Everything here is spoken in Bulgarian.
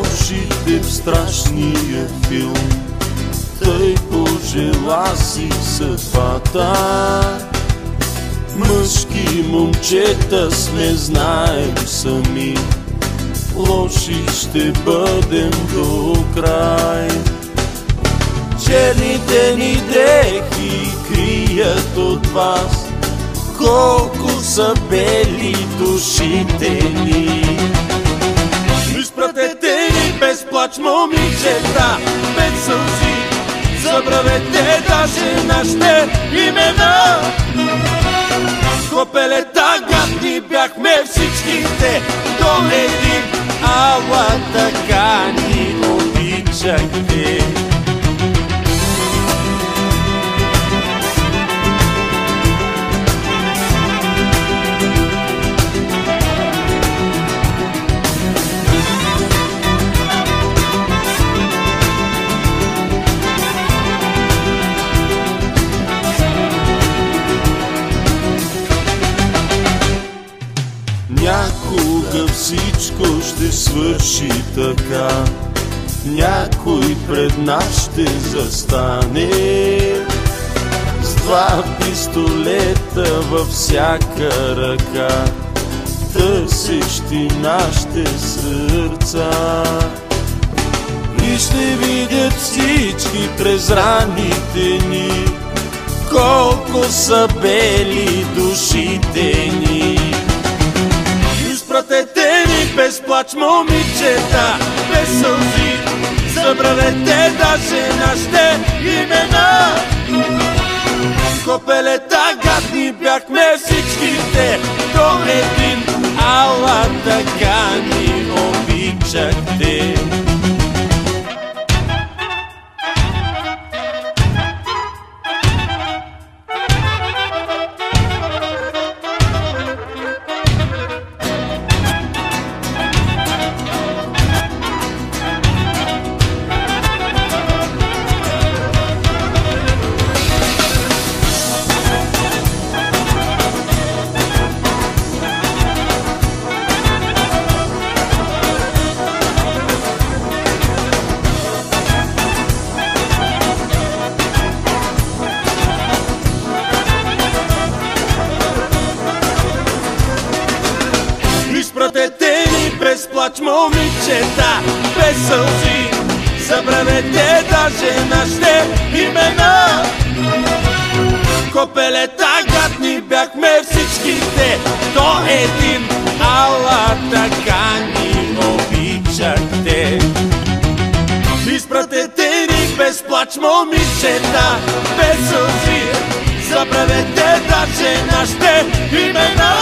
лошите в страшния филм. Тъй пожела си съдбата. Мъжки момчета сме, знаем сами, лоши ще бъдем до край. Черните ни дрехи крият от вас колко са бели душите ни. Изпратете ни без плач, момичета, без сълзи, забравете даже нашите имена. Копелета гадни бяхме всичките до един, ала така ни обичахте. Някога всичко ще свърши така, някой пред нас ще застане с два пистолета във всяка ръка, търсещи нашите сърца. И ще видят всички през раните ни колко са бели душите ни. Изпратете ни без плач, момичета, без сълзи, забравете даже нашите имена. Копелета гадни бяхме всичките до един, ала така ни обичахте. Изпратете ни без плач, момичета, без сълзи, забравете даже нашите имена. Копелета гадни бяхме всичките до един, ала така ни обичахте. Изпратете ни без плач, момичета, без сълзи, забравете даже нашите имена.